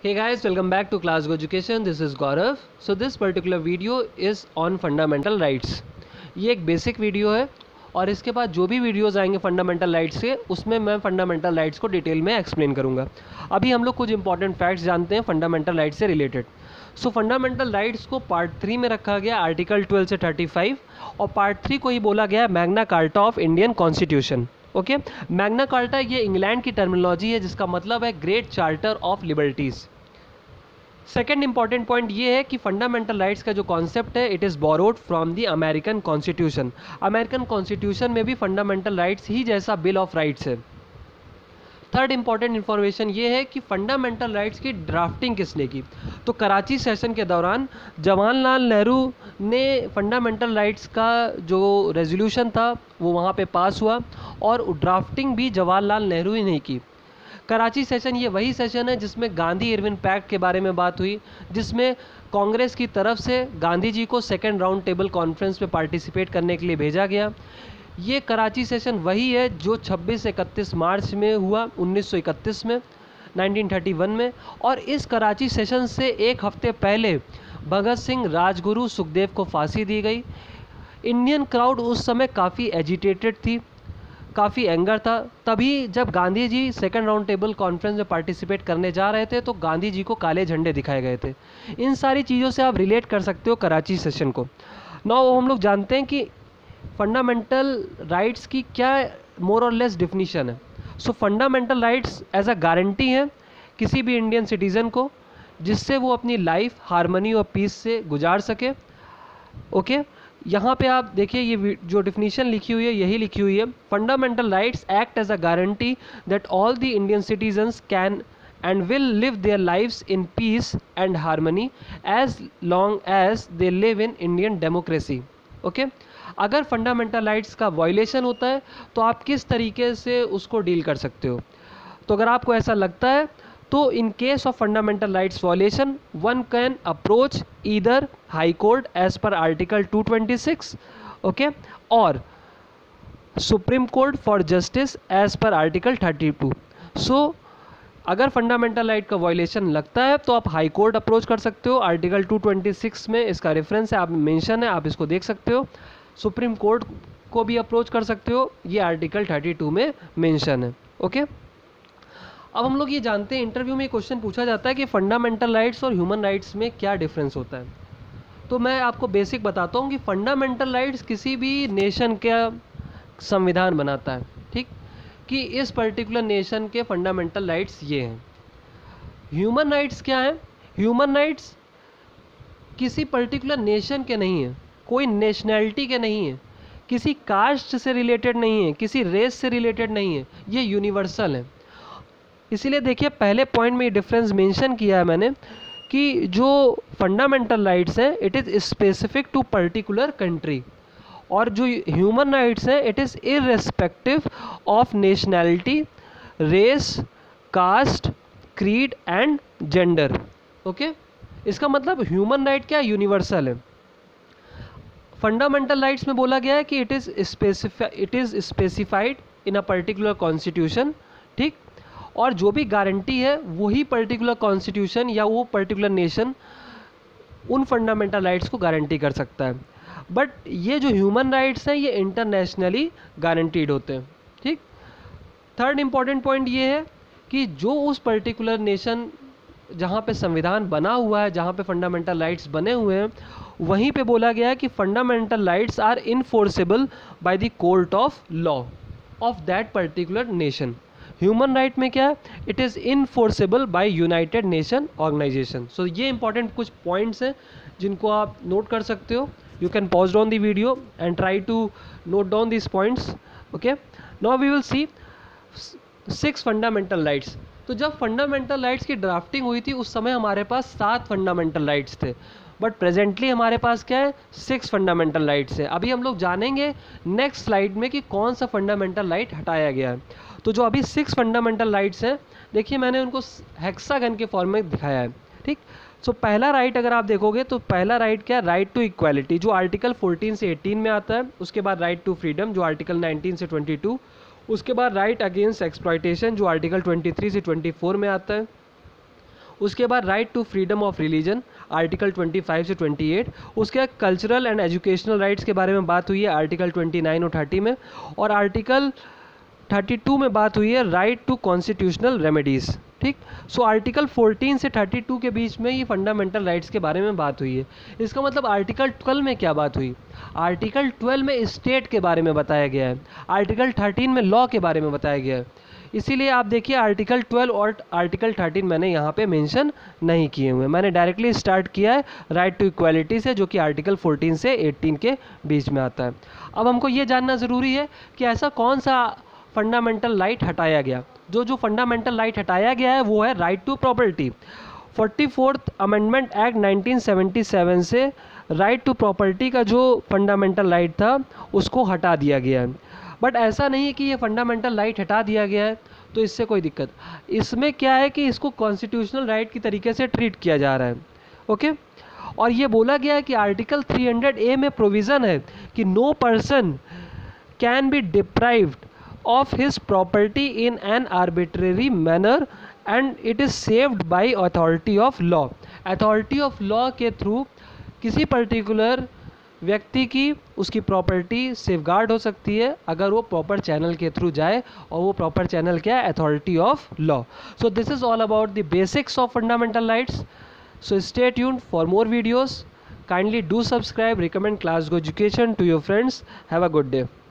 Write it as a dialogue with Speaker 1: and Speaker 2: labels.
Speaker 1: Hey guys, welcome back to Class Go Education. This is Gaurav. So this particular video is on fundamental rights. ये एक basic video है और इसके बाद जो भी वीडियोस आएंगे फंडामेंटल राइट्स के उसमें मैं फंडामेंटल राइट्स को डिटेल में एक्सप्लेन करूंगा। अभी हम लोग कुछ इंपॉर्टेंट फैक्ट्स जानते हैं फंडामेंटल राइट्स से रिलेटेड। सो फंडामेंटल राइट्स को पार्ट 3 में रखा गया आर्टिकल 12 से 35 और पार्ट 3 को ही बोला गया Magna Carta of Indian constitution. Okay, Magna Carta ये इंग्लैंड की टर्मिनोलॉजी है जिसका मतलब है great charter of liberties. Second important point ये है कि फंडामेंटल राइट्स का जो कॉन्सेप्ट है it is borrowed from the American constitution. American constitution में भी फंडामेंटल राइट्स ही जैसा बिल ऑफ राइट्स है। थर्ड इंपॉर्टेंट इन्फॉर्मेशन ये है कि फंडामेंटल राइट्स की ड्राफ्टिंग किसने की। तो कराची सेशन के दौरान जवाहरलाल नेहरू ने फंडामेंटल राइट्स का जो रेजोल्यूशन था वो वहाँ पे पास हुआ और ड्राफ्टिंग भी जवाहरलाल नेहरू ही ने की। कराची सेशन ये वही सेशन है जिसमें गांधी इरविन पैक्ट के बारे में बात हुई, जिसमें कांग्रेस की तरफ से गांधी जी को सेकेंड राउंड टेबल कॉन्फ्रेंस में पार्टिसिपेट करने के लिए भेजा गया। ये कराची सेशन वही है जो 26-31 मार्च में हुआ 1931 में 1931 में, और इस कराची सेशन से एक हफ्ते पहले भगत सिंह, राजगुरु, सुखदेव को फांसी दी गई। इंडियन क्राउड उस समय काफ़ी एजिटेटेड थी, काफ़ी एंगर था। तभी जब Gandhi ji second round table conference में पार्टिसिपेट करने जा रहे थे तो गांधी जी को काले झंडे दिखाए गए थे। इन सारी चीज़ों से आप रिलेट कर सकते हो कराची सेशन को। नाउ हम लोग जानते हैं कि फंडामेंटल राइट्स की क्या मोर और लेस डिफिनीशन है। So fundamental rights as a guarantee है किसी भी इंडियन सिटीज़न को जिससे वो अपनी लाइफ हारमनी और पीस से गुजार सके। ओके, यहाँ पे आप देखिए ये जो डिफिनीशन लिखी हुई है यही लिखी हुई है, fundamental rights act as a guarantee that all the Indian citizens can and will live their lives in peace and harmony as long as they live in Indian democracy. Okay, अगर fundamental rights का violation होता है तो आप किस तरीके से उसको डील कर सकते हो। तो अगर आपको ऐसा लगता है तो in case of fundamental rights violation one can approach either high court as per article 226 okay और supreme court for justice as per article 32। So अगर फंडामेंटल राइट का वायलेशन लगता है तो आप हाई कोर्ट अप्रोच कर सकते हो। आर्टिकल 226 में इसका रेफरेंस है, आप मेंशन है, आप इसको देख सकते हो। सुप्रीम कोर्ट को भी अप्रोच कर सकते हो, ये आर्टिकल 32 में मेंशन है। ओके, अब हम लोग ये जानते हैं, इंटरव्यू में क्वेश्चन पूछा जाता है कि फंडामेंटल राइट्स और ह्यूमन राइट्स में क्या डिफरेंस होता है। तो मैं आपको बेसिक बताता हूँ कि फंडामेंटल राइट्स किसी भी नेशन का संविधान बनाता है, ठीक, कि इस पर्टिकुलर नेशन के फंडामेंटल राइट्स ये हैं। ह्यूमन राइट्स क्या है? ह्यूमन राइट्स किसी पर्टिकुलर नेशन के नहीं है, कोई नेशनैलिटी के नहीं है, किसी कास्ट से रिलेटेड नहीं है, किसी रेस से रिलेटेड नहीं है, ये यूनिवर्सल है। इसीलिए देखिए पहले पॉइंट में ये डिफरेंस मेंशन किया है मैंने कि जो फंडामेंटल राइट्स हैं it is specific to particular country, और जो ह्यूमन राइट्स हैं it is irrespective of nationality, race, caste, creed and gender. Okay, इसका मतलब ह्यूमन राइट क्या यूनिवर्सल है। फंडामेंटल राइट्स में बोला गया है कि it is specified in a particular constitution, ठीक, और जो भी गारंटी है वही पर्टिकुलर कॉन्स्टिट्यूशन या वो पर्टिकुलर नेशन उन फंडामेंटल राइट्स को गारंटी कर सकता है। बट ये जो ह्यूमन राइट्स हैं ये इंटरनेशनली गारंटीड होते हैं, ठीक। थर्ड इम्पॉर्टेंट पॉइंट ये है कि जो उस पर्टिकुलर नेशन जहाँ पे संविधान बना हुआ है, जहाँ पे फंडामेंटल राइट्स बने हुए हैं, वहीं पे बोला गया है कि fundamental rights are enforceable by the court of law of that particular nation. Human right में क्या है? It is enforceable by United Nation organisation. So ये इंपॉर्टेंट कुछ पॉइंट्स हैं जिनको आप नोट कर सकते हो। You can pause down the video and try to note down this points. Okay, now we will see 6 fundamental rights. तो जब फंडामेंटल राइट्स की ड्राफ्टिंग हुई थी उस समय हमारे पास 7 फंडामेंटल राइट्स थे, बट प्रेजेंटली हमारे पास क्या है? 6 फंडामेंटल राइट्स है। अभी हम लोग जानेंगे नेक्स्ट स्लाइड में कि कौन सा फंडामेंटल राइट हटाया गया है। तो जो अभी 6 फंडामेंटल राइट्स हैं, देखिए मैंने उनको हेक्सागन के फॉर्म में दिखाया है, ठीक। सो पहला राइट अगर आप देखोगे तो पहला राइट क्या है? राइट टू इक्वालिटी, जो आर्टिकल 14 से 18 में आता है। उसके बाद राइट टू फ्रीडम जो आर्टिकल 19 से 22, उसके बाद राइट अगेंस्ट एक्सप्लॉयटेशन जो आर्टिकल 23 से 24 में आता है। उसके बाद right to freedom of religion article 25 से 28, उसके बाद कल्चरल एंड एजुकेशनल राइट्स के बारे में बात हुई है आर्टिकल 29 और 30 में, और आर्टिकल 32 में बात हुई है राइट टू कॉन्स्टिट्यूशनल रेमेडीज़। ठीक, सो आर्टिकल 14 से 32 के बीच में ये फंडामेंटल राइट्स के बारे में बात हुई है। इसका मतलब आर्टिकल 12 में क्या बात हुई? आर्टिकल 12 में स्टेट के बारे में बताया गया है, आर्टिकल 13 में लॉ के बारे में बताया गया है। इसीलिए आप देखिए आर्टिकल 12 और आर्टिकल 13 मैंने यहाँ पे मेंशन नहीं किए हुए, मैंने डायरेक्टली स्टार्ट किया है राइट टू इक्वालिटी से, जो कि आर्टिकल 14 से 18 के बीच में आता है। अब हमको ये जानना ज़रूरी है कि ऐसा कौन सा फंडामेंटल राइट हटाया गया। जो फंडामेंटल राइट हटाया गया है वो है right to property. 44th amendment act 1977 से राइट टू प्रॉपर्टी का जो फंडामेंटल राइट था उसको हटा दिया गया है। बट ऐसा नहीं है कि ये फंडामेंटल राइट हटा दिया गया है तो इससे कोई दिक्कत, इसमें क्या है कि इसको कॉन्स्टिट्यूशनल राइट की तरीके से ट्रीट किया जा रहा है। ओके, और ये बोला गया है कि आर्टिकल 300A में प्रोविज़न है कि no person can be deprived of his property in an arbitrary manner and it is saved by authority of law। authority of law के थ्रू किसी पर्टिकुलर व्यक्ति की उसकी प्रॉपर्टी सेफगार्ड हो सकती है अगर वो प्रॉपर चैनल के थ्रू जाए, और वो प्रॉपर चैनल क्या है? Authority of law. So this is all about the basics of fundamental rights. So stay tuned for more videos. Kindly do subscribe, recommend class education to your friends. Have a good day.